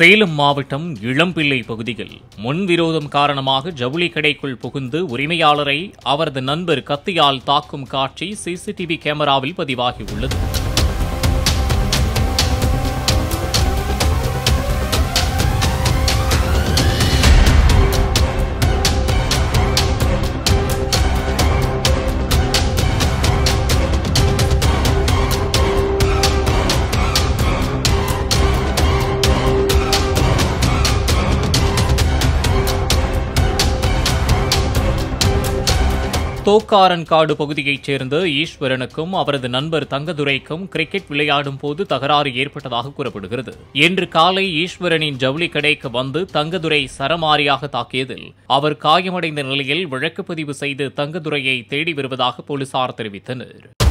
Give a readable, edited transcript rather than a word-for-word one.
சேலம் மாவட்டம் இளம்பிள்ளை பகுதியில் முன்விரோதம் காரணமாக ஜவுளி கடைக்குள் புகுந்து உரிமையாளரை அவரது நண்பர் கத்தியால் தாக்கும் காட்சி சிசிடிவி கேமராவில் பதிவாகியுள்ளது. தோக்காரன்காடு பகுதியைச் சேர்ந்த ஈஸ்வரனுக்கும் அவரது நண்பர் தங்கதுரைக்கும் கிரிக்கெட் விளையாடும் போது தகராறு ஏற்பட்டதாக கூறப்படுகிறது. இன்று காலை ஈஸ்வரனின் ஜவுளி கடைக்கு வந்து தங்கதுரை சரமாரியாக தாக்கியதில் அவர் காயமடைந்த நிலையில் வழக்குப்பதிவு செய்து தங்கதுரையை தேடி வருவதாக போலீசார் தெரிவித்தனர்.